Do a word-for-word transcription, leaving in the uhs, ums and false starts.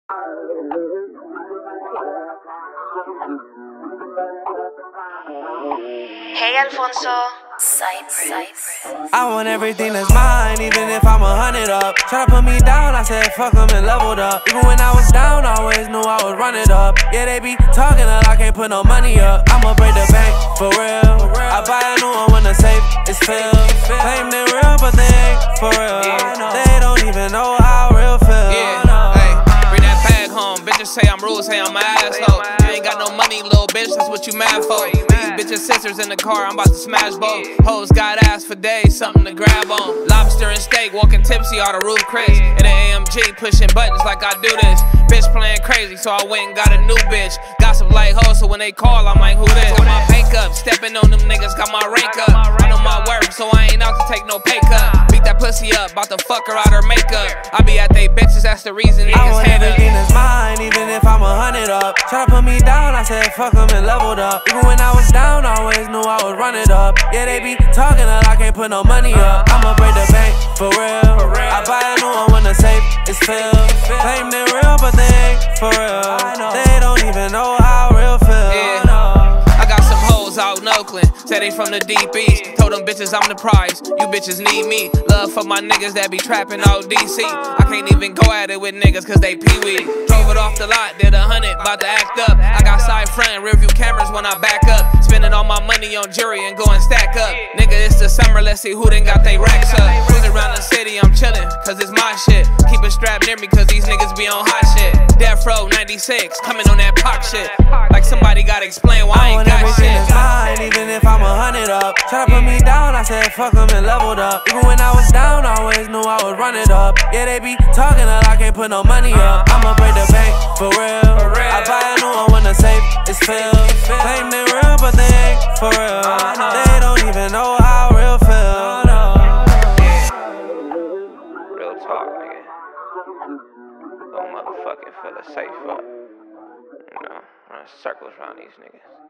Hey Alfonso. Cypress. I want everything that's mine, even if I'm a hundred up. Tryna put me down, I said fuck them and leveled up. Even when I was down, I always knew I would run it up. Yeah, they be talking that I can't put no money up. I'ma break the bank, for real. I buy a new one when the safe is filled. Claim they real, but they ain't for real. They don't even know how real feel. Yeah, hey, bring that bag home. Bitches say I'm rude, say I'm an asshole. You ain't got no money, little bitch, that's what you mad for. These bitches sisters in the car, I'm about to smash both. Hoes got ass for days, something to grab on. Lobster and steak, walking tipsy, all the roof Chris. In an A M G, pushing buttons like I do this. Bitch playing crazy, so I went and got a new bitch. Gossip like hoes, so when they call, I'm like, who this? Got my bank up, stepping on them niggas, got my rank up. I know my worth, so I ain't out to take no pay cut. Beat that pussy up, bout to fuck her out her makeup. I be at they bitches, that's the reason niggas I want hate everything up. that's mine, even if I'm a hundred up. Tryna put me down, I said fuck them and leveled up. Even when I was down, I always knew I would run it up. Yeah, they be talking that I can't put no money up. I'ma break the bank, for real. I buy a new one when the safe is filled. Claim they real, but they ain't for real. They don't even know how real feel. Yeah. I got some hoes out in Oakland, say they from the deep east. Told them bitches I'm the prize, you bitches need me. Love for my niggas that be trapping out D C. I can't even go at it with niggas cause they pee-wee. Drove it off the lot, did a hundred, bout to act up. I got side front, rear view cameras when I back up. Spending all my money on jewelry and going stack up. Nigga, it's the summer, let's see who done got they racks up. Cruising around the city, I'm chillin', cause it's my shit. Keep a strap near me cause these niggas be on hot shit. Death Row ninety-six, coming on that Pac shit. Like somebody gotta explain why I ain't got shit. Mine, even if I'm a hundred up. Tryna put me down, I said fuck them and leveled up. Even when I was down, I always knew I would run it up. Yeah, they be talking that I can't put no money up. I'ma break the bank, for real. I buy a new one when the safe is filled. Claim they real, but they ain't for real. They don't even know how real feel. Real talk, nigga. Don't motherfucking feel safe up. You know, run circles around these niggas.